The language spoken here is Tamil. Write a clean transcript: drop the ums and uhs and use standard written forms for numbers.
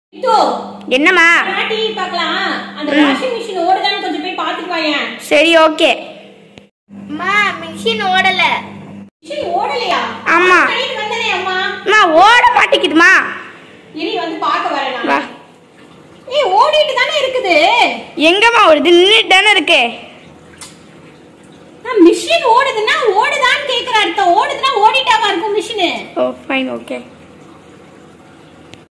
என்னம்மா டிவி பார்க்கலாம் அந்த வாஷிங் மெஷின் ஓடுதான்னு கொஞ்சம் போய் பாத்துட்டு வாயேன். சரி ஓகே. அம்மா மெஷின் ஓடல. மெஷின் ஓடலையா? ஆமா கடைக்கு வந்தனே அம்மா. அம்மா ஓட மாட்டேங்குதுமா. இனி வந்து பார்க்க வரேன் வா. நான். ஏய் ஓடிட்டு தானே இருக்குது. எங்கம்மா ஓடுது? நின்னுட்டு தானே இருக்கு. நான் மெஷின் ஓடுதுன்னா ஓடுதான்னு கேக்குற அர்த்தம். ஓடுதுன்னா ஓடிட்டாவா இருக்கும் மெஷின். ஓ ஃபைன் ஓகே.